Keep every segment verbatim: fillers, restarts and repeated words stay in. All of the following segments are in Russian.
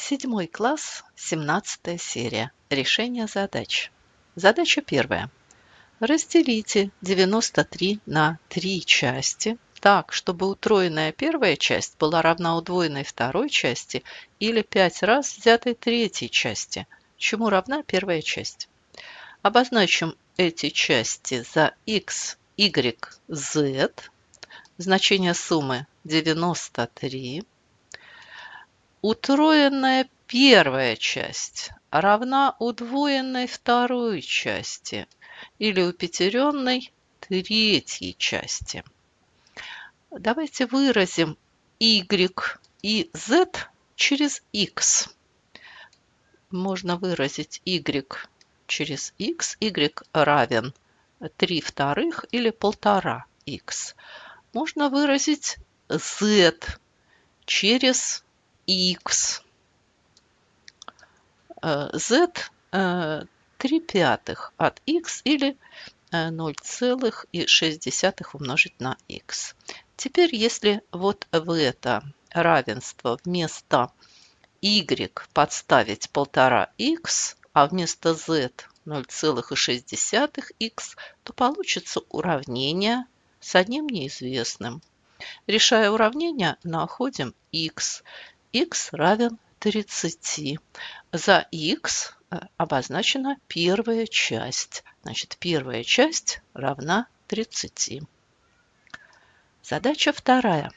Седьмой класс, семнадцатая серия. Решение задач. Задача первая. Разделите девяносто три на три части так, чтобы утроенная первая часть была равна удвоенной второй части или пять раз взятой третьей части, чему равна первая часть. Обозначим эти части за x, y, z. Значение суммы девяносто три. Утроенная первая часть равна удвоенной второй части или упетеренной третьей части. Давайте выразим y и z через x. Можно выразить y через x. Y равен три вторых или полтора х. Можно выразить z через x. z три пятых от x или ноль целых шесть десятых умножить на x. Теперь, если вот в это равенство вместо y подставить полтора х, а вместо z ноль целых шесть десятых х, то получится уравнение с одним неизвестным. Решая уравнение, находим x. x равен тридцати. За x обозначена первая часть. Значит, первая часть равна тридцати. Задача вторая.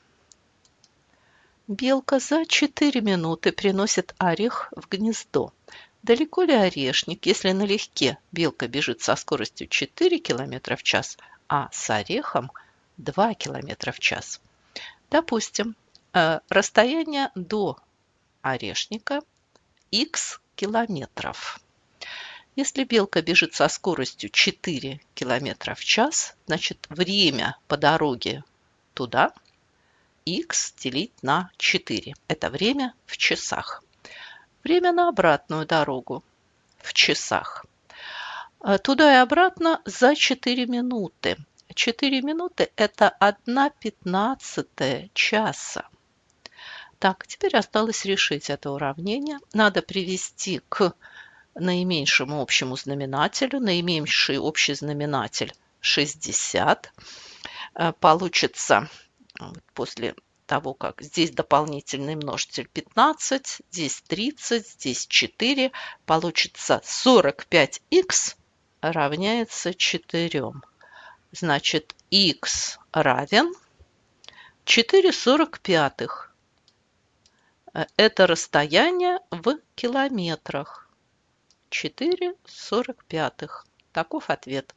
Белка за четыре минуты приносит орех в гнездо. Далеко ли орешник, если налегке белка бежит со скоростью четыре километра в час, а с орехом два километра в час? Допустим, расстояние до орешника х километров. Если белка бежит со скоростью четыре километра в час, значит время по дороге туда х делить на четыре. Это время в часах. Время на обратную дорогу в часах. Туда и обратно за четыре минуты. четыре минуты – это одна пятнадцатая часа. Так, теперь осталось решить это уравнение. Надо привести к наименьшему общему знаменателю. Наименьший общий знаменатель шестьдесят. Получится после того, как здесь дополнительный множитель пятнадцать, здесь тридцать, здесь четыре, получится сорок пять х равняется четырем. Значит, х равен четыре сорок пятых. Это расстояние в километрах. четыре сорок пятых. Таков ответ.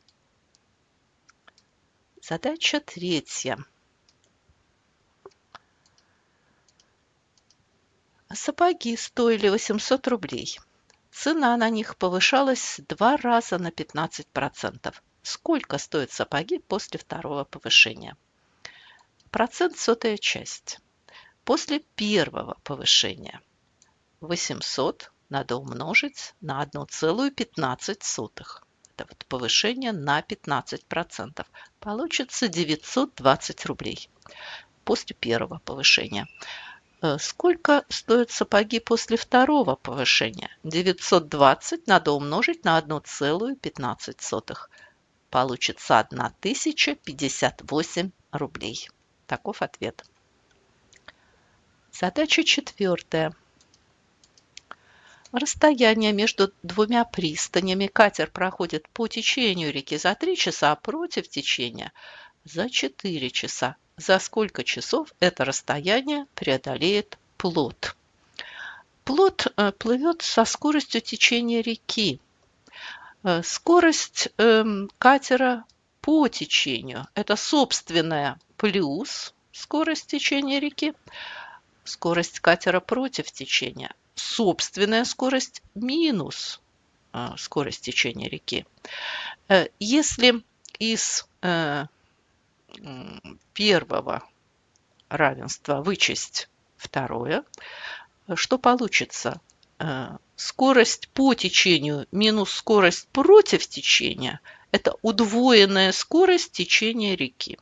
Задача третья. Сапоги стоили восемьсот рублей. Цена на них повышалась два раза на пятнадцать процентов. Сколько стоят сапоги после второго повышения? Процент сотая часть. После первого повышения восемьсот надо умножить на одну целую пятнадцать сотых. Это вот повышение на пятнадцать процентов. Получится девятьсот двадцать рублей. После первого повышения. Сколько стоят сапоги после второго повышения? девятьсот двадцать надо умножить на одну целую пятнадцать сотых. Получится тысяча пятьдесят восемь рублей. Таков ответ. Задача четвертая. Расстояние между двумя пристанями. Катер проходит по течению реки за три часа, а против течения за четыре часа. За сколько часов это расстояние преодолеет плот? Плот плывет со скоростью течения реки. Скорость катера по течению – это собственная плюс скорость течения реки. Скорость катера против течения – собственная скорость минус скорость течения реки. Если из первого равенства вычесть второе, что получится? Скорость по течению минус скорость против течения – это удвоенная скорость течения реки.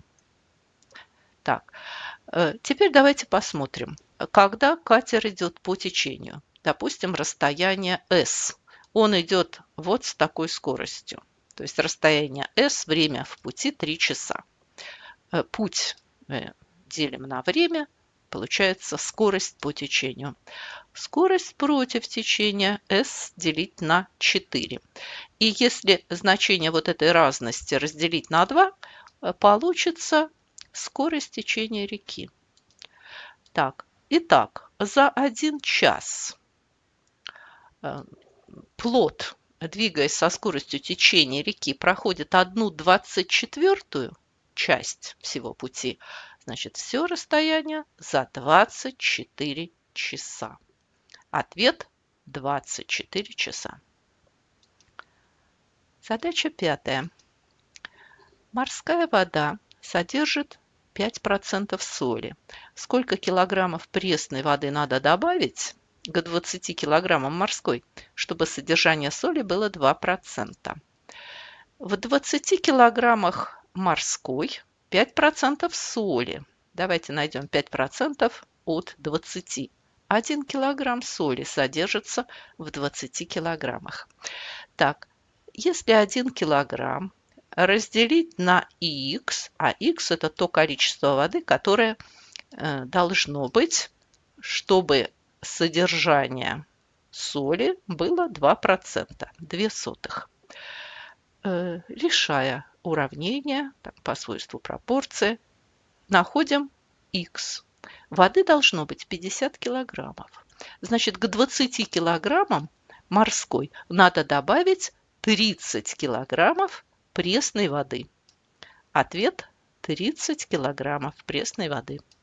Так, теперь давайте посмотрим, когда катер идет по течению. допустим, расстояние S. Он идет вот с такой скоростью. То есть расстояние S, время в пути три часа. Путь делим на время, получается скорость по течению. Скорость против течения S делить на четыре. И если значение вот этой разности разделить на два, получится скорость течения реки. Так, итак, за один час плот, двигаясь со скоростью течения реки, проходит одну двадцать четвертую часть всего пути. Значит, все расстояние за двадцать четыре часа. Ответ – двадцать четыре часа. Задача пятая. Морская вода содержит пять процентов соли. Сколько килограммов пресной воды надо добавить к двадцати килограммам морской, чтобы содержание соли было два процента? В двадцати килограммах морской пять процентов соли. Давайте найдем пять процентов от двадцати. один килограмм соли содержится в двадцати килограммах. Так, если один килограмм разделить на х, а х это то количество воды, которое э, должно быть, чтобы содержание соли было два процента, две сотых. Э, решая уравнение так, по свойству пропорции, находим х. Воды должно быть пятьдесят килограммов. Значит, к двадцати килограммам морской надо добавить тридцать килограммов пресной воды. Ответ – тридцать килограммов пресной воды.